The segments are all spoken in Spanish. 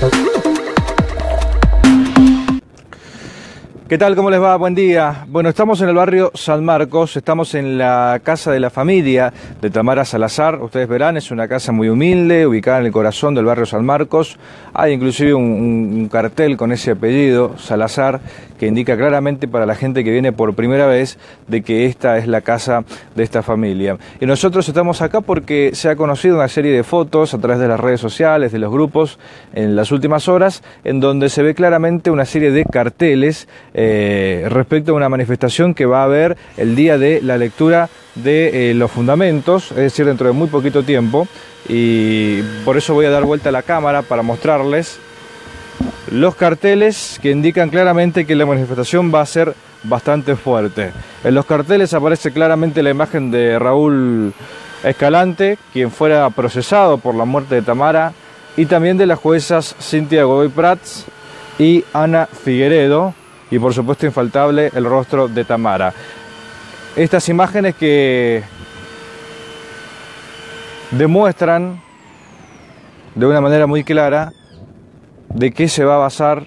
¿Qué tal? ¿Cómo les va? Buen día. Bueno, estamos en el barrio San Marcos, estamos en la casa de la familia de Tamara Salazar. Ustedes verán, es una casa muy humilde, ubicada en el corazón del barrio San Marcos. Hay inclusive un cartel con ese apellido, Salazar, que indica claramente para la gente que viene por primera vez de que esta es la casa de esta familia. Y nosotros estamos acá porque se ha conocido una serie de fotos a través de las redes sociales, de los grupos, en las últimas horas, en donde se ve claramente una serie de carteles respecto a una manifestación que va a haber el día de la lectura de los fundamentos, es decir, dentro de muy poquito tiempo, y por eso voy a dar vuelta a la cámara para mostrarles los carteles que indican claramente que la manifestación va a ser bastante fuerte. En los carteles aparece claramente la imagen de Raúl Escalante, quien fuera procesado por la muerte de Tamara, y también de las juezas Cintia Godoy Prats y Ana Figueredo, y por supuesto infaltable el rostro de Tamara. Estas imágenes que demuestran de una manera muy clara de qué se va a basar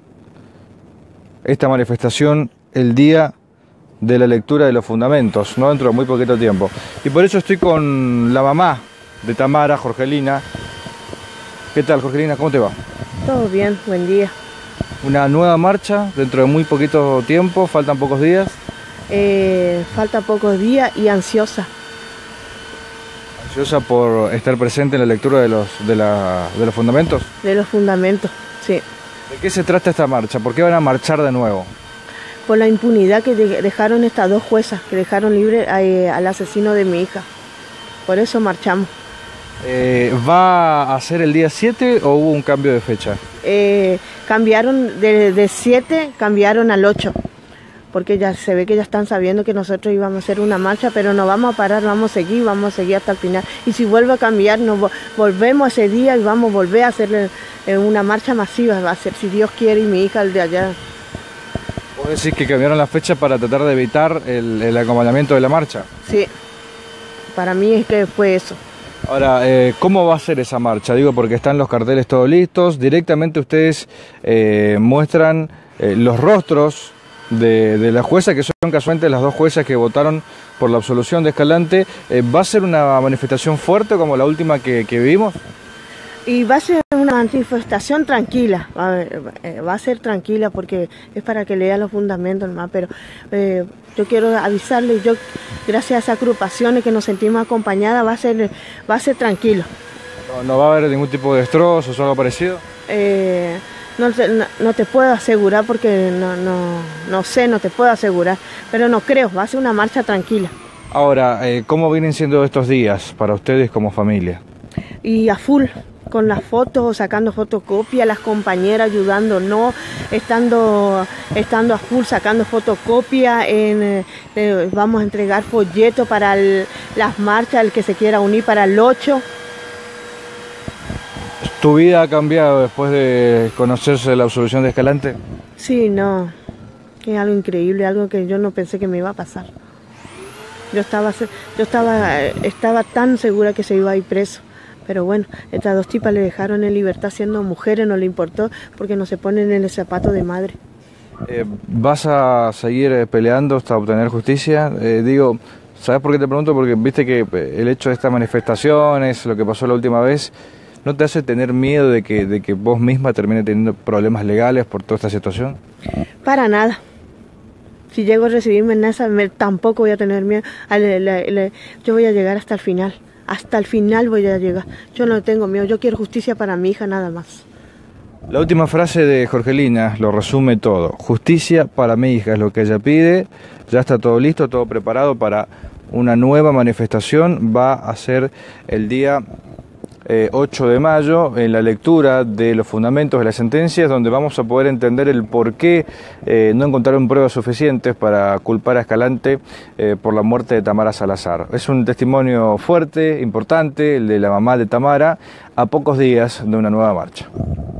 esta manifestación el día de la lectura de los fundamentos, no dentro de muy poquito tiempo. Y por eso estoy con la mamá de Tamara, Jorgelina. ¿Qué tal, Jorgelina? ¿Cómo te va? Todo bien, buen día. Una nueva marcha dentro de muy poquito tiempo, faltan pocos días. Falta pocos días y ansiosa. ¿Ansiosa por estar presente en la lectura de los fundamentos? De los fundamentos, sí. ¿De qué se trata esta marcha? ¿Por qué van a marchar de nuevo? Por la impunidad que dejaron estas dos juezas, que dejaron libre al asesino de mi hija. Por eso marchamos. ¿Va a ser el día 7 o hubo un cambio de fecha? Cambiaron de 7, cambiaron al 8, porque ya se ve que ya están sabiendo que nosotros íbamos a hacer una marcha, pero no vamos a parar, vamos a seguir hasta el final. Y si vuelve a cambiar, nos volvemos ese día y vamos a volver a hacer una marcha masiva, va a ser, si Dios quiere, y mi hija el de allá. ¿Vos decís que cambiaron la fecha para tratar de evitar el acompañamiento de la marcha? Sí, para mí es que fue eso. Ahora, ¿cómo va a ser esa marcha? Digo, porque están los carteles todos listos. Directamente ustedes muestran los rostros de las juezas, que son casualmente las dos juezas que votaron por la absolución de Escalante. ¿Va a ser una manifestación fuerte como la última que vivimos? Y va a ser una manifestación tranquila, va a ser tranquila porque es para que lean los fundamentos nomás, pero yo quiero avisarles, gracias a esas agrupaciones que nos sentimos acompañadas, va a ser tranquilo. ¿No va a haber ningún tipo de destrozos o algo parecido? No te puedo asegurar porque no sé, no te puedo asegurar, pero no creo, va a ser una marcha tranquila. Ahora, ¿cómo vienen siendo estos días para ustedes como familia? Y a full, con las fotos, sacando fotocopias, las compañeras ayudándonos, estando a full sacando fotocopias, vamos a entregar folletos para las marchas, el que se quiera unir para el 8. ¿Tu vida ha cambiado después de conocerse la absolución de Escalante? Sí, no, es algo increíble, algo que yo no pensé que me iba a pasar. Yo estaba tan segura que se iba a ir preso. Pero bueno, estas dos tipas le dejaron en libertad siendo mujeres, no le importó porque no se ponen en el zapato de madre. ¿Vas a seguir peleando hasta obtener justicia? Digo, ¿sabes por qué te pregunto? Porque viste que el hecho de estas manifestaciones, lo que pasó la última vez, ¿no te hace tener miedo de que vos misma termine teniendo problemas legales por toda esta situación? Para nada. Si llego a recibirme en esa, tampoco voy a tener miedo. Yo voy a llegar hasta el final. Hasta el final voy a llegar. Yo no tengo miedo, yo quiero justicia para mi hija nada más. La última frase de Jorgelina lo resume todo. Justicia para mi hija es lo que ella pide. Ya está todo listo, todo preparado para una nueva manifestación. Va a ser el día 8 de mayo en la lectura de los fundamentos de las sentencias, donde vamos a poder entender el por qué no encontraron pruebas suficientes para culpar a Escalante por la muerte de Tamara Salazar. Es un testimonio fuerte, importante, el de la mamá de Tamara, a pocos días de una nueva marcha.